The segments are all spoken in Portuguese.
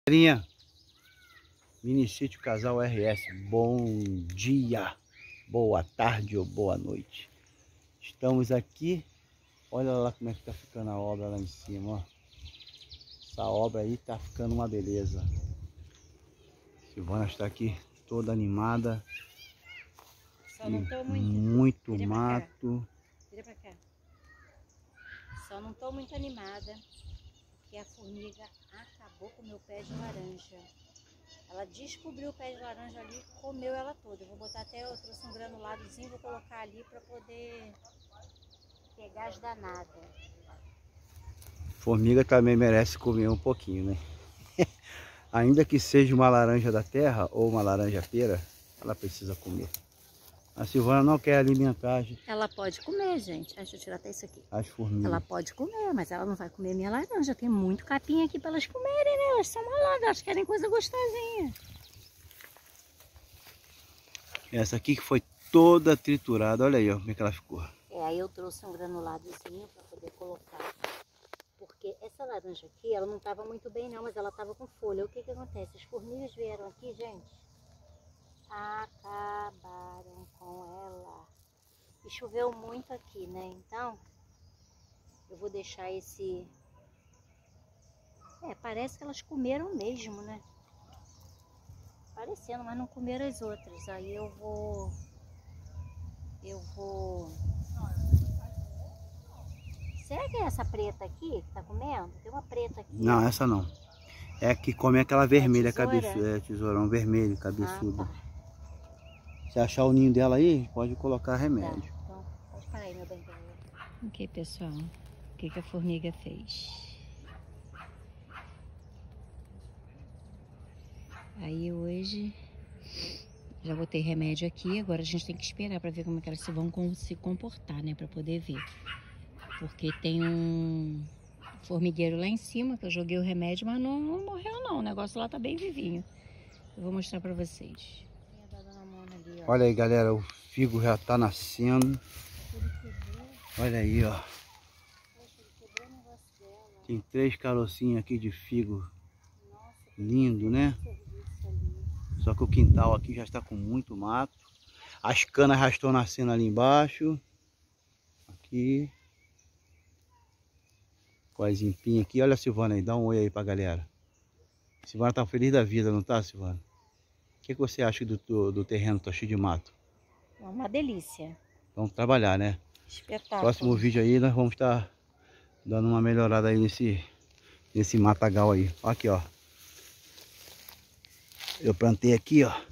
Galerinha, Mini Sítio Casal RS, bom dia, boa tarde ou boa noite. Estamos aqui, olha lá como é que tá ficando a obra lá em cima, ó. Essa obra aí tá ficando uma beleza. Silvana está aqui toda animada. Só não tô muito mato. Vira pra cá. Só não tô muito animada porque a formiga acabou com o meu pé de laranja. Ela descobriu o pé de laranja ali e comeu ela toda. Eu vou botar até, eu trouxe um granuladozinho, vou colocar ali para poder pegar as danadas. Formiga também merece comer um pouquinho, né? Ainda que seja uma laranja da terra ou uma laranja pera, ela precisa comer. A Silvana não quer alimentar. Ela pode comer, gente. Deixa eu tirar até isso aqui. As formigas. Ela pode comer, mas ela não vai comer minha laranja. Tem muito capim aqui para elas comerem, né? Elas são maladas, elas querem coisa gostosinha. Essa aqui que foi toda triturada. Olha aí, ó, como é que ela ficou. Aí eu trouxe um granuladozinho para poder colocar. Porque essa laranja aqui, ela não estava muito bem não, mas ela estava com folha. O que que acontece? As formigas vieram aqui, gente, acabaram com ela. E choveu muito aqui, né? Então, eu vou deixar esse... parece que elas comeram mesmo, né? Parecendo, mas não comeram as outras. Aí eu vou... Será que é essa preta aqui que tá comendo? Tem uma preta aqui. Não, essa não. É a que come aquela vermelha, tesoura? É, tesourão vermelho, cabeçuda. Tá. Se achar o ninho dela aí, pode colocar remédio. Tá, então pode parar aí, meu bem. Ok, pessoal. O que a formiga fez? Aí hoje já botei remédio aqui. Agora a gente tem que esperar para ver como é que elas vão se comportar, né? Para poder ver. Porque tem um formigueiro lá em cima que eu joguei o remédio, mas não morreu não. O negócio lá tá bem vivinho. Eu vou mostrar para vocês. Olha aí, galera, o figo já tá nascendo. Olha aí, ó. Tem 3 carocinhos aqui de figo. Lindo, né? Só que o quintal aqui já está com muito mato. As canas já estão nascendo ali embaixo. Aqui. Com as empinhas aqui. Olha a Silvana aí, dá um oi aí pra galera. A Silvana tá feliz da vida, não tá, Silvana? O que você acha do terreno? Tá cheio de mato. É uma delícia. Vamos trabalhar, né? Espetáculo. Próximo vídeo aí nós vamos estar dando uma melhorada aí nesse matagal aí. Aqui, ó. Eu plantei aqui, ó.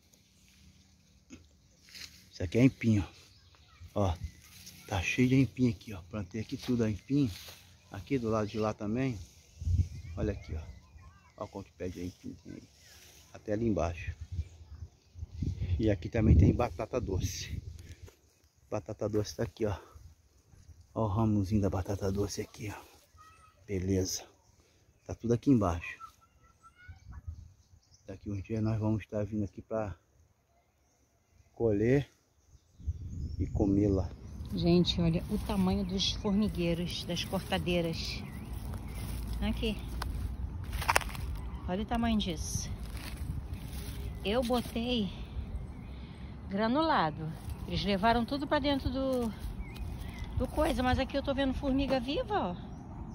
Isso aqui é empinho. Ó. Tá cheio de empinho aqui, ó. Plantei aqui tudo a empinho. Aqui do lado de lá também. Olha aqui, ó. Olha quanto pé de empinho tem aí. Até ali embaixo. E aqui também tem batata doce. Batata doce tá aqui, ó. Olha o ramozinho da batata doce aqui, ó. Beleza. Tá tudo aqui embaixo. Daqui uns dias nós vamos estar vindo aqui para colher e comê-la. Gente, olha o tamanho dos formigueiros, das cortadeiras. Aqui. Olha o tamanho disso. Eu botei granulado. Eles levaram tudo para dentro do coisa, mas aqui eu tô vendo formiga viva, ó.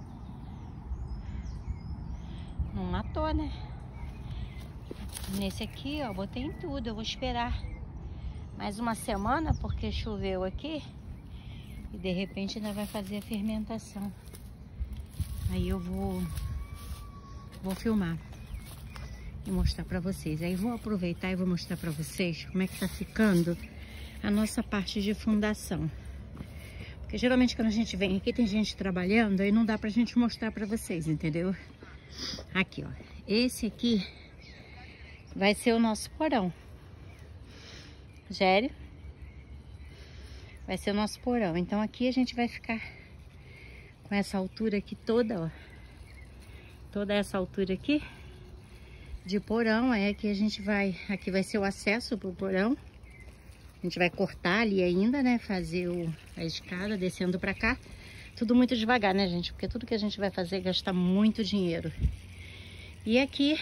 Não matou, né? Nesse aqui, ó, botei em tudo. Eu vou esperar mais uma semana porque choveu aqui e de repente ainda vai fazer a fermentação. Aí eu vou filmar e mostrar pra vocês. Aí vou aproveitar e vou mostrar pra vocês como é que tá ficando a nossa parte de fundação. Porque geralmente quando a gente vem aqui tem gente trabalhando, aí não dá pra gente mostrar pra vocês, entendeu? Aqui, ó. Esse aqui vai ser o nosso porão. Gério. Vai ser o nosso porão. Então aqui a gente vai ficar com essa altura aqui toda, ó. Toda essa altura aqui de porão. É que a gente vai... Aqui vai ser o acesso pro porão. A gente vai cortar ali ainda, né? Fazer a escada descendo pra cá. Tudo muito devagar, né, gente? Porque tudo que a gente vai fazer gasta muito dinheiro. E aqui,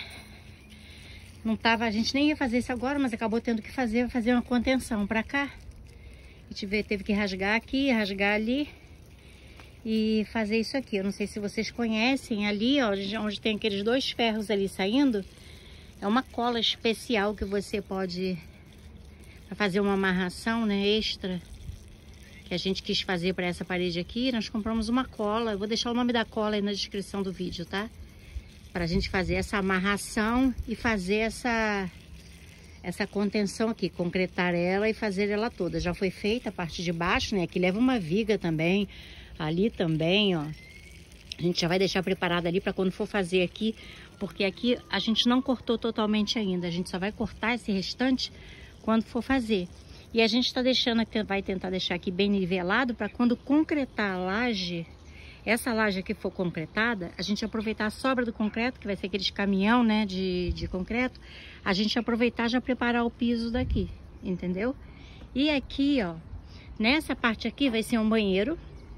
não tava, a gente nem ia fazer isso agora, mas acabou tendo que fazer uma contenção pra cá. A gente teve que rasgar aqui, rasgar ali e fazer isso aqui. Eu não sei se vocês conhecem ali, ó, onde tem aqueles 2 ferros ali saindo. É uma cola especial que você pode fazer uma amarração, né, extra. Que a gente quis fazer para essa parede aqui. Nós compramos uma cola. Eu vou deixar o nome da cola aí na descrição do vídeo, tá? Pra gente fazer essa amarração e fazer essa contenção aqui, concretar ela e fazer ela toda. Já foi feita a parte de baixo, né? Aqui leva uma viga também, ali também, ó. A gente já vai deixar preparado ali para quando for fazer aqui, porque aqui a gente não cortou totalmente ainda. A gente só vai cortar esse restante quando for fazer. E a gente tá deixando, vai tentar deixar aqui bem nivelado para quando concretar a laje, essa laje que for concretada, a gente aproveitar a sobra do concreto, que vai ser aqueles caminhão, né, de concreto, a gente aproveitar já preparar o piso daqui, entendeu? E aqui, ó, nessa parte aqui vai ser um banheiro.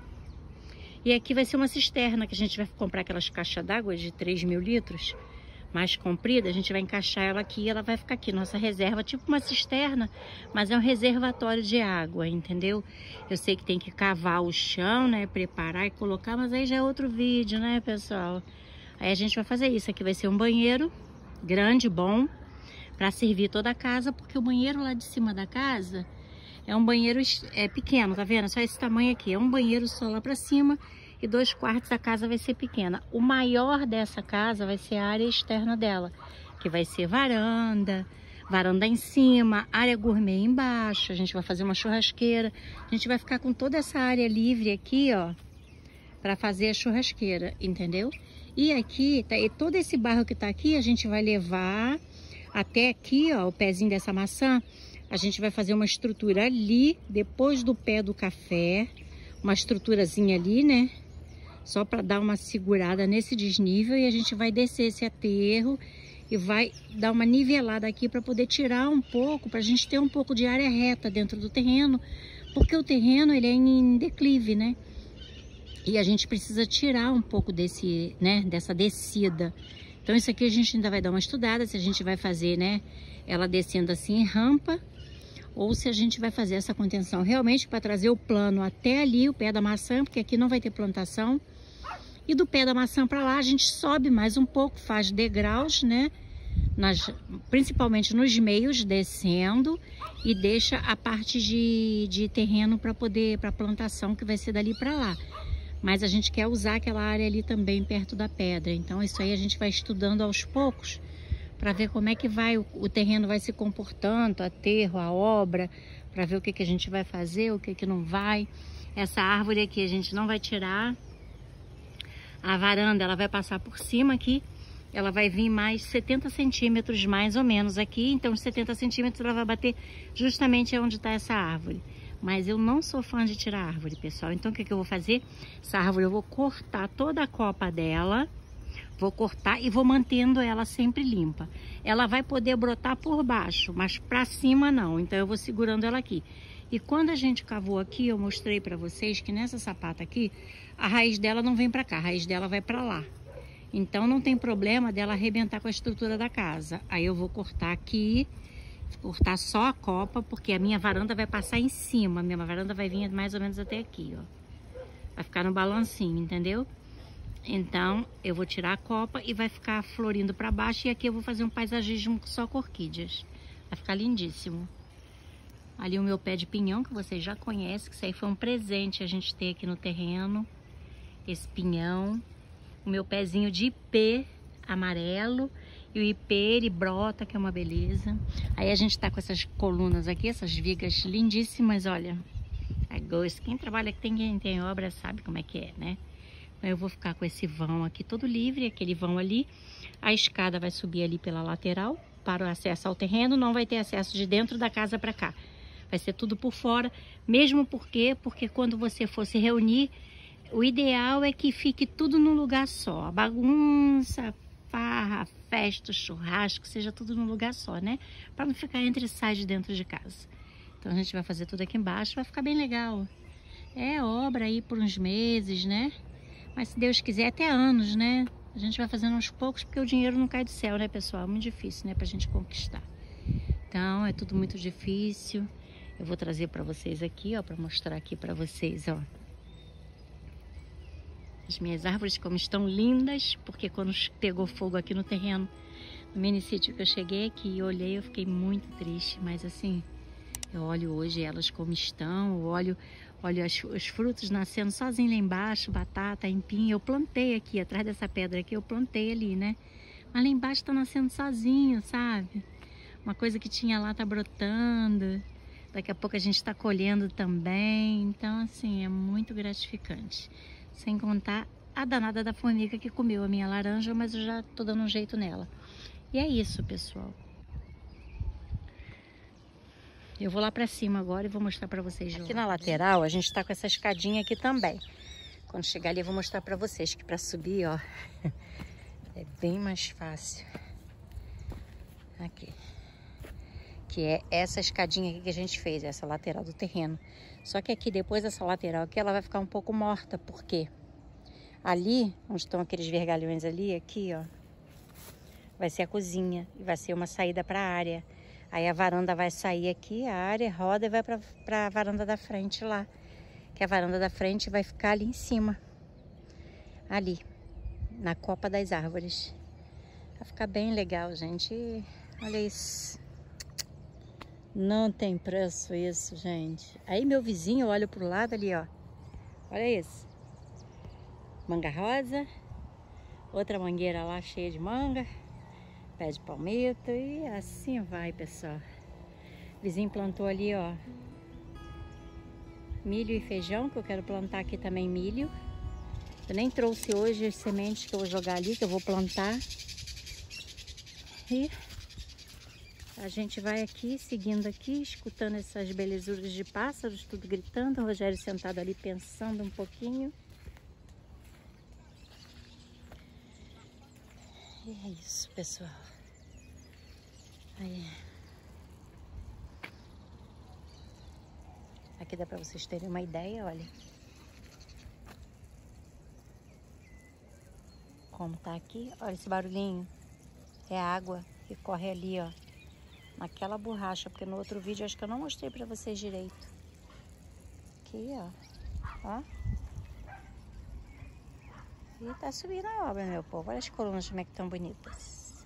E aqui vai ser uma cisterna, que a gente vai comprar aquelas caixas d'água de 3.000 litros, mais comprida. A gente vai encaixar ela aqui e ela vai ficar aqui, nossa reserva, tipo uma cisterna, mas é um reservatório de água, entendeu? Eu sei que tem que cavar o chão, né, preparar e colocar, mas aí já é outro vídeo, né, pessoal? Aí a gente vai fazer isso. Aqui vai ser um banheiro grande, bom, para servir toda a casa, porque o banheiro lá de cima da casa é um banheiro pequeno, tá vendo? Só esse tamanho aqui. É um banheiro só lá pra cima e 2 quartos a casa vai ser pequena. O maior dessa casa vai ser a área externa dela, que vai ser varanda em cima, área gourmet embaixo. A gente vai fazer uma churrasqueira. A gente vai ficar com toda essa área livre aqui, ó, pra fazer a churrasqueira, entendeu? E aqui, e todo esse barro que tá aqui, a gente vai levar até aqui, ó, o pezinho dessa maçã. A gente vai fazer uma estrutura ali, depois do pé do café, uma estruturazinha ali, né? Só para dar uma segurada nesse desnível, e a gente vai descer esse aterro e vai dar uma nivelada aqui para poder tirar um pouco, para a gente ter um pouco de área reta dentro do terreno, porque o terreno ele é em declive, né? E a gente precisa tirar um pouco desse, né, dessa descida. Então isso aqui a gente ainda vai dar uma estudada, se a gente vai fazer, né, ela descendo assim em rampa, ou se a gente vai fazer essa contenção realmente para trazer o plano até ali, o pé da maçã, porque aqui não vai ter plantação. E do pé da maçã para lá a gente sobe mais um pouco, faz degraus, né? Principalmente nos meios, descendo, e deixa a parte de terreno para plantação, que vai ser dali para lá. Mas a gente quer usar aquela área ali também perto da pedra. Então isso aí a gente vai estudando aos poucos, para ver como é que o terreno vai se comportando, aterro, a obra, para ver o que a gente vai fazer, o que não vai. Essa árvore aqui a gente não vai tirar. A varanda, ela vai passar por cima aqui, ela vai vir mais 70 centímetros mais ou menos aqui, então os 70 centímetros ela vai bater justamente onde está essa árvore. Mas eu não sou fã de tirar árvore, pessoal, então o que eu vou fazer? Essa árvore eu vou cortar toda a copa dela, vou cortar e vou mantendo ela sempre limpa. Ela vai poder brotar por baixo, mas para cima não. Então eu vou segurando ela aqui. E quando a gente cavou aqui, eu mostrei para vocês que nessa sapata aqui, a raiz dela não vem para cá, a raiz dela vai para lá. Então não tem problema dela arrebentar com a estrutura da casa. Aí eu vou cortar aqui, cortar só a copa, porque a minha varanda vai passar em cima. A minha varanda vai vir mais ou menos até aqui, ó. Vai ficar no balancinho, entendeu? Então, eu vou tirar a copa e vai ficar florindo para baixo. E aqui eu vou fazer um paisagismo só com orquídeas. Vai ficar lindíssimo. Ali o meu pé de pinhão, que vocês já conhecem, que isso aí foi um presente a gente ter aqui no terreno. Esse pinhão. O meu pezinho de ipê amarelo. E o ipê, ele brota, que é uma beleza. Aí a gente tá com essas colunas aqui, essas vigas lindíssimas, olha. É gosto. Quem trabalha aqui, quem tem obra, sabe como é que é, né? Eu vou ficar com esse vão aqui todo livre, aquele vão ali. A escada vai subir ali pela lateral para o acesso ao terreno. Não vai ter acesso de dentro da casa para cá. Vai ser tudo por fora. Mesmo porque quando você for se reunir, o ideal é que fique tudo num lugar só. A bagunça, a farra, a festa, o churrasco, seja tudo num lugar só, né? Para não ficar entre e sai de dentro de casa. Então a gente vai fazer tudo aqui embaixo, vai ficar bem legal. É obra aí por uns meses, né? Mas se Deus quiser, até anos, né? A gente vai fazendo aos poucos, porque o dinheiro não cai do céu, né, pessoal? É muito difícil, né, pra gente conquistar. Então, é tudo muito difícil. Eu vou trazer pra vocês aqui, ó, pra mostrar aqui pra vocês, ó. As minhas árvores como estão lindas, porque quando pegou fogo aqui no terreno, no mini sítio que eu cheguei aqui e olhei, eu fiquei muito triste. Mas assim, eu olho hoje elas como estão, eu olho os frutos nascendo sozinho lá embaixo, batata, aipim. Eu plantei aqui, atrás dessa pedra aqui, eu plantei ali, né? Mas lá embaixo tá nascendo sozinho, sabe? Uma coisa que tinha lá tá brotando. Daqui a pouco a gente tá colhendo também. Então, assim, é muito gratificante. Sem contar a danada da formiga que comeu a minha laranja, mas eu já tô dando um jeito nela. E é isso, pessoal. Eu vou lá pra cima agora e vou mostrar pra vocês. Aqui na lateral a gente tá com essa escadinha aqui também. Quando chegar ali eu vou mostrar pra vocês que pra subir, ó, é bem mais fácil. Aqui. Que é essa escadinha aqui que a gente fez, essa lateral do terreno. Só que aqui, depois dessa lateral aqui, ela vai ficar um pouco morta, porque ali, onde estão aqueles vergalhões ali, aqui, ó, vai ser a cozinha e vai ser uma saída para a área. Aí a varanda vai sair aqui, a área roda e vai para a varanda da frente lá. Que a varanda da frente vai ficar ali em cima. Ali, na copa das árvores. Vai ficar bem legal, gente. E olha isso. Não tem preço isso, gente. Aí meu vizinho, olha pro lado ali, ó. Olha isso. Manga rosa. Outra mangueira lá cheia de manga. Pé de palmito e assim vai, pessoal. O vizinho plantou ali, ó, milho e feijão, que eu quero plantar aqui também milho. Eu nem trouxe hoje as sementes que eu vou jogar ali, que eu vou plantar. E a gente vai aqui, seguindo aqui, escutando essas belezuras de pássaros, tudo gritando. O Rogério sentado ali pensando um pouquinho. E é isso, pessoal. Aí. Aqui dá pra vocês terem uma ideia, olha. Como tá aqui. Olha esse barulhinho. É a água que corre ali, ó. Naquela borracha, porque no outro vídeo acho que eu não mostrei pra vocês direito. Aqui, ó. Ó. E tá subindo a obra, meu povo. Olha as colunas como é que estão bonitas.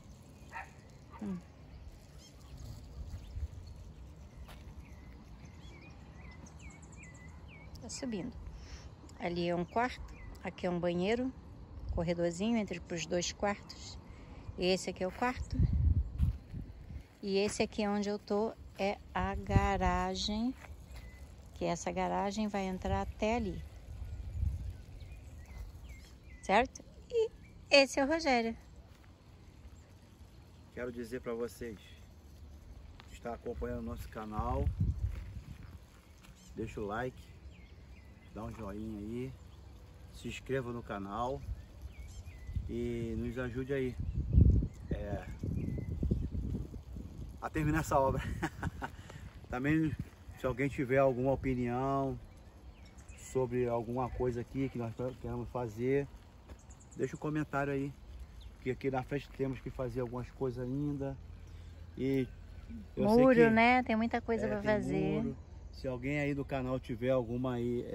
Tá subindo. Ali é um quarto. Aqui é um banheiro. Corredorzinho entre os dois quartos. Esse aqui é o quarto. E esse aqui onde eu tô é a garagem. Que essa garagem vai entrar até ali. Certo? E esse é o Rogério. Quero dizer para vocês que está acompanhando o nosso canal, deixa o like, dá um joinha aí, se inscreva no canal e nos ajude aí a terminar essa obra. Também, se alguém tiver alguma opinião sobre alguma coisa aqui que nós queremos fazer, deixa um comentário aí, que aqui na frente temos que fazer algumas coisas ainda. E eu sei que, né? Tem muita coisa para fazer. Muro. Se alguém aí do canal tiver alguma aí,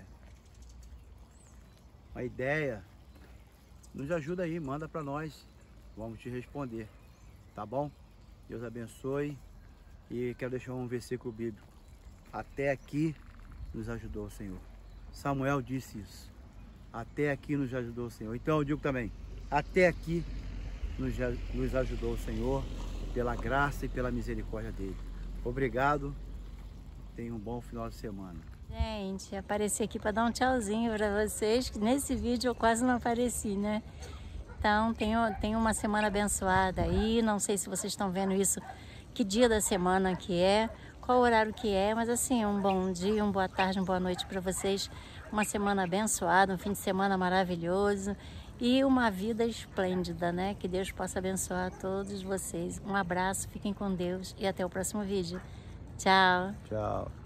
uma ideia, nos ajuda aí, manda para nós, vamos te responder, tá bom? Deus abençoe e quero deixar um versículo bíblico. Até aqui nos ajudou o Senhor. Samuel disse isso. Até aqui nos ajudou o Senhor. Então eu digo também, até aqui nos ajudou o Senhor, pela graça e pela misericórdia dele. Obrigado, tenha um bom final de semana. Gente, apareci aqui para dar um tchauzinho para vocês, que nesse vídeo eu quase não apareci, né? Então, tenho uma semana abençoada aí, não sei se vocês estão vendo isso, que dia da semana que é, qual horário que é, mas assim, um bom dia, uma boa tarde, uma boa noite para vocês, uma semana abençoada, um fim de semana maravilhoso e uma vida esplêndida, né? Que Deus possa abençoar todos vocês. Um abraço, fiquem com Deus e até o próximo vídeo. Tchau! Tchau!